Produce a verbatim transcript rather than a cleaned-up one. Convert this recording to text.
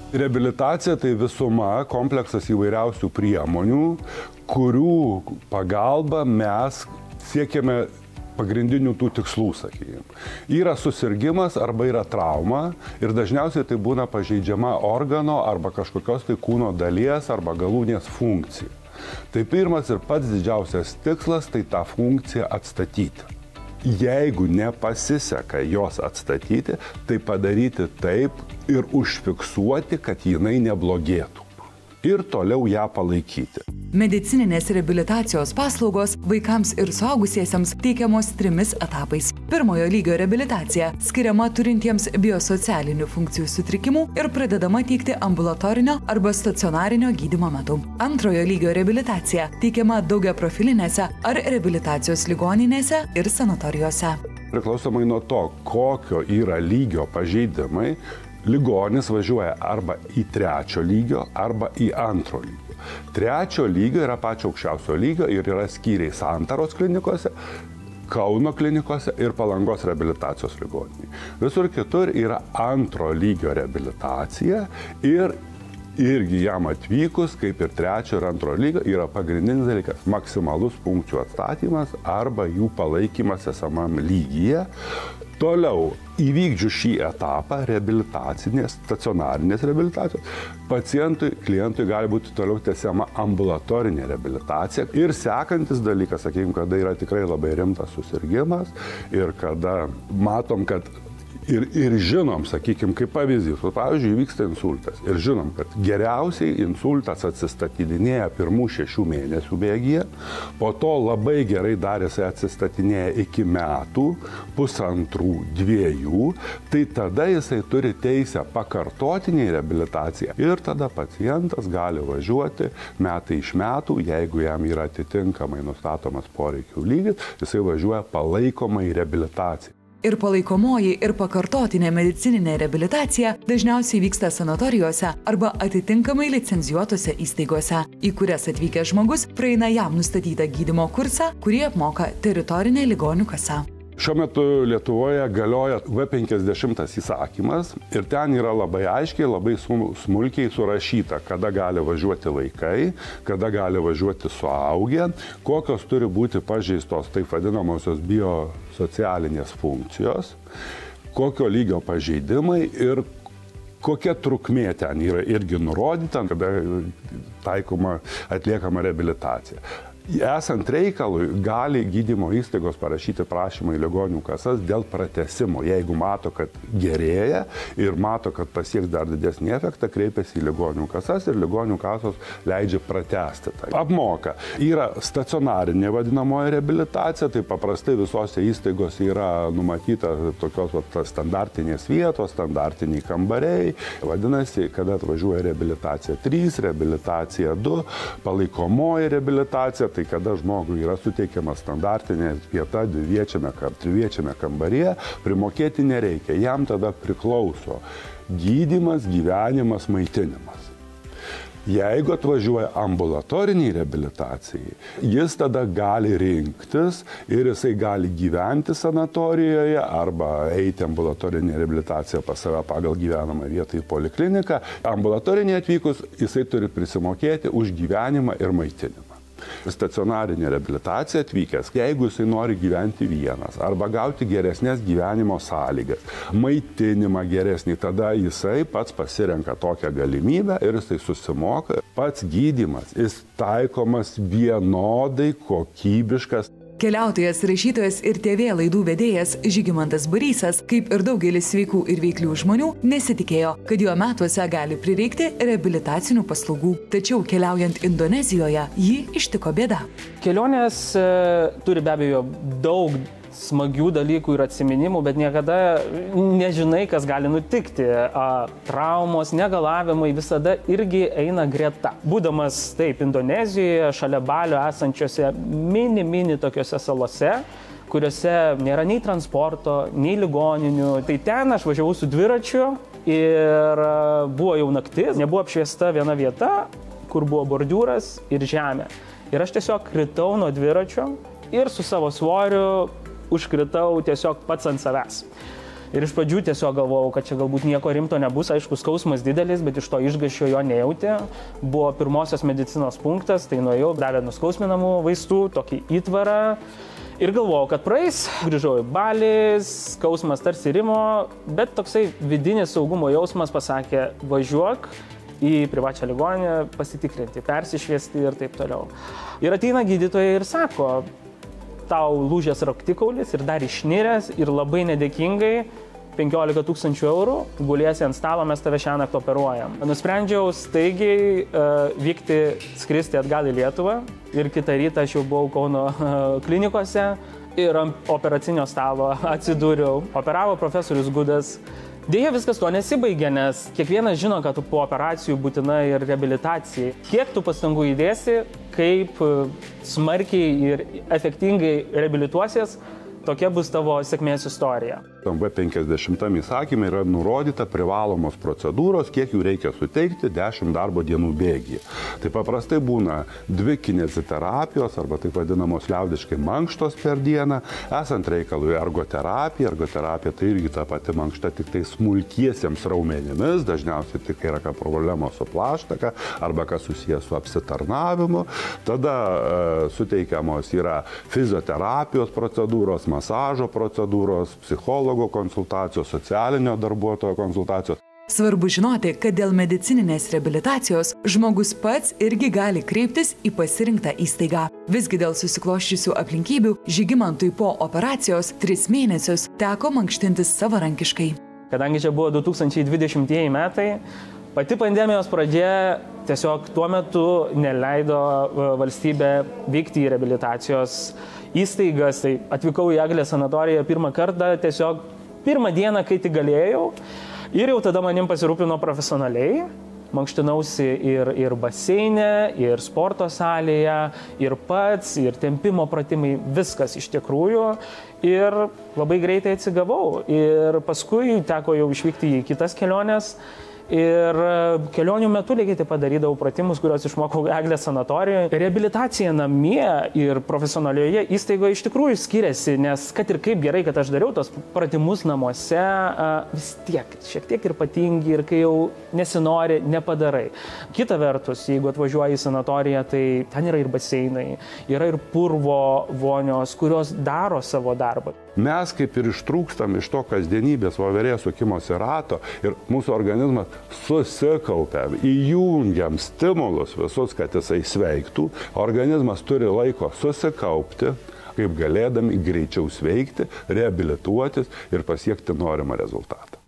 Reabilitacija tai visuma, kompleksas įvairiausių priemonių, kurių pagalba mes siekiame pagrindinių tų tikslų, sakykime. Yra susirgimas arba yra trauma ir dažniausiai tai būna pažeidžiama organo arba kažkokios tai kūno dalies arba galūnės funkcija. Tai pirmas ir pats didžiausias tikslas tai tą funkciją atstatyti. Jeigu nepasiseka jos atstatyti, tai padaryti taip ir užfiksuoti, kad jinai neblogėtų. Ir toliau ją palaikyti. Medicininės reabilitacijos paslaugos vaikams ir suaugusiesiems teikiamos trimis etapais. Pirmojo lygio reabilitacija skiriama turintiems biosocialinių funkcijų sutrikimų ir pradedama teikti ambulatorinio arba stacionarinio gydymo metu. Antrojo lygio reabilitacija teikiama daugiaprofilinėse ar reabilitacijos ligoninėse ir sanatorijose. Priklausomai nuo to, kokio yra lygio pažeidimai, ligonis važiuoja arba į trečio lygio, arba į antro lygio. Trečio lygio yra pačio aukščiausio lygio ir yra skyriai Santaros klinikose, Kauno klinikose ir Palangos reabilitacijos ligoninėje. Visur kitur yra antro lygio reabilitacija ir irgi jam atvykus, kaip ir trečio ir antro lygio, yra pagrindinis dalykas – maksimalus funkcijų atstatymas arba jų palaikymas esamam lygyje. Toliau, įvykdžius šį etapą reabilitacinės, stacionarinės reabilitacijos, pacientui, klientui gali būti toliau tęsiama ambulatorinė reabilitacija. Ir sekantis dalykas, sakykime, kada yra tikrai labai rimtas susirgimas ir kada matom, kad Ir, ir žinom, sakykime, kaip pavyzdys, pavyzdžiui, vyksta insultas. Ir žinom, kad geriausiai insultas atsistatydinėja pirmų šešių mėnesių bėgyje, po to labai gerai dar jisai atsistatinėja iki metų, pusantrų, dviejų, tai tada jisai turi teisę pakartotiniai reabilitaciją. Ir tada pacientas gali važiuoti metai iš metų, jeigu jam yra atitinkamai nustatomas poreikių lygis, jisai važiuoja palaikomai reabilitacijai. Ir palaikomoji, ir pakartotinė medicininė reabilitacija dažniausiai vyksta sanatorijose arba atitinkamai licencijuotose įstaigose, į kurias atvykęs žmogus praeina jam nustatytą gydymo kursą, kurį apmoka teritorinė ligonių kasa. Šiuo metu Lietuvoje galioja V penkiasdešimt įsakymas ir ten yra labai aiškiai, labai smulkiai surašyta, kada gali važiuoti vaikai, kada gali važiuoti suaugę, kokios turi būti pažeistos taip vadinamosios biosocialinės funkcijos, kokio lygio pažeidimai ir kokia trukmė ten yra irgi nurodyta, kada taikoma atliekama reabilitacija. Esant reikalui, gali gydymo įstaigos parašyti prašymą į ligonių kasas dėl pratęsimo. Jeigu mato, kad gerėja ir mato, kad pasieks dar didesnį efektą, kreipiasi į ligonių kasas ir ligonių kasos leidžia pratęsti tai. Apmoka. Yra stacionarinė vadinamoji reabilitacija, tai paprastai visose įstaigos yra numatyta tokios vat, standartinės vietos, standartiniai kambariai. Vadinasi, kada atvažiuoja reabilitacija trys, reabilitacija du, palaikomoji reabilitacija, tai kada žmogui yra suteikiama standartinė vieta dviviečiame, triviečiame kambaryje, primokėti nereikia, jam tada priklauso gydymas, gyvenimas, maitinimas. Jeigu atvažiuoja ambulatoriniai reabilitacijai, jis tada gali rinktis ir jisai gali gyventi sanatorijoje arba eiti ambulatorinę reabilitaciją pas save pagal gyvenamą vietą į polikliniką. Ambulatorinį atvykus jisai turi prisimokėti už gyvenimą ir maitinimą. Stacionarinė reabilitacija atvykęs, jeigu jisai nori gyventi vienas arba gauti geresnės gyvenimo sąlygas, maitinimą geresnį, tada jisai pats pasirenka tokią galimybę ir jisai susimoka. Pats gydymas, jis taikomas vienodai kokybiškas. Keliautojas, rašytojas ir T V laidų vedėjas Žygimantas Barysas, kaip ir daugelis sveikų ir veiklių žmonių, nesitikėjo, kad jo metuose gali prireikti reabilitacinių paslaugų. Tačiau keliaujant Indonezijoje, jį ištiko bėda. Kelionės e, turi be abejo daug smagių dalykų ir atsiminimų, bet niekada nežinai, kas gali nutikti. A, traumos, negalavimai visada irgi eina greta. Būdamas taip Indonezijoje, šalia Balio esančiose mini, mini tokiose salose, kuriuose nėra nei transporto, nei ligoninių, tai ten aš važiavau su dviračiu ir buvo jau naktis, nebuvo apšviesta viena vieta, kur buvo bordiūras ir žemė. Ir aš tiesiog kritau nuo dviračio ir su savo svoriu užkritau tiesiog pats ant savęs. Ir iš pradžių tiesiog galvojau, kad čia galbūt nieko rimto nebus, aišku, skausmas didelis, bet iš to išgąsčio jo nejauti. Buvo pirmosios medicinos punktas, tai nuėjau, davė nuskausminamų vaistų, tokį įtvarą. Ir galvojau, kad praeis, grįžau į Balį, skausmas tarsi rimo, bet toksai vidinis saugumo jausmas pasakė, važiuok į privačią ligoninę, pasitikrinti, persišviesti ir taip toliau. Ir ateina gydytojai ir sako, tau lūžęs raktikaulis ir dar išniręs ir labai nedėkingai penkiolika tūkstančių eurų, guliesi ant stalo, mes tave šiąnakt operuojam. Nusprendžiau staigiai uh, vykti, skristi atgal į Lietuvą ir kitą rytą aš jau buvau Kauno uh, klinikose ir ant operacinio stalo atsidūriau. Operavo profesorius Gudas. Deja, viskas to nesibaigė, nes kiekvienas žino, kad po operacijų būtina ir reabilitacija. Kiek tu pastangų įdėsi, kaip smarkiai ir efektingai reabilituosies, tokia bus tavo sėkmės istorija. Tam V penkiasdešimtam įsakyme yra nurodyta privalomos procedūros, kiek jų reikia suteikti dešimt darbo dienų bėgyje. Tai paprastai būna dvi kineziterapijos arba taip vadinamos liaudiškai mankštos per dieną, esant reikalui ergoterapija. Ergoterapija tai irgi ta pati mankšta, tik tai smulkiesiems raumenimis, dažniausiai tik yra problemos su plaštaka arba kas susijęs su apsitarnavimu. Tada e, suteikiamos yra fizioterapijos procedūros, masažo procedūros, psichologo konsultacijos, socialinio darbuotojo konsultacijos. Svarbu žinoti, kad dėl medicininės reabilitacijos žmogus pats irgi gali kreiptis į pasirinktą įstaigą. Visgi dėl susikloščiusių aplinkybių Žygimantui po operacijos tris mėnesius teko mankštintis savarankiškai. Kadangi čia buvo du tūkstančiai dvidešimtieji metai, pati pandemijos pradžia tiesiog tuo metu neleido valstybė vykti į reabilitacijos įstaigas. Tai atvykau į Eglės sanatoriją pirmą kartą, tiesiog pirmą dieną, kai tik galėjau. Ir jau tada manim pasirūpino profesionaliai. Mankštinausi ir, ir baseine, ir sporto salėje, ir pats, ir tempimo pratimai, viskas iš tikrųjų. Ir labai greitai atsigavau. Ir paskui teko jau išvykti į kitas keliones. Ir kelionių metu lygiai taip padarydavau pratimus, kuriuos išmokau Eglės sanatorijoje. Reabilitacija namie ir profesionalioje įstaigoje iš tikrųjų skiriasi, nes kad ir kaip gerai, kad aš dariau tos pratimus namuose, vis tiek šiek tiek ir patingi, ir kai jau nesinori, nepadarai. Kita vertus, jeigu atvažiuoji į sanatoriją, tai ten yra ir baseinai, yra ir purvo vonios, kurios daro savo darbą. Mes kaip ir ištrūkstam iš to kasdienybės voverės sukimosi rato ir mūsų organizmas susikaupiam, įjungiam stimulus visus, kad jisai sveiktų. Organizmas turi laiko susikaupti, kaip galėdami greičiau sveikti, reabilituotis ir pasiekti norimą rezultatą.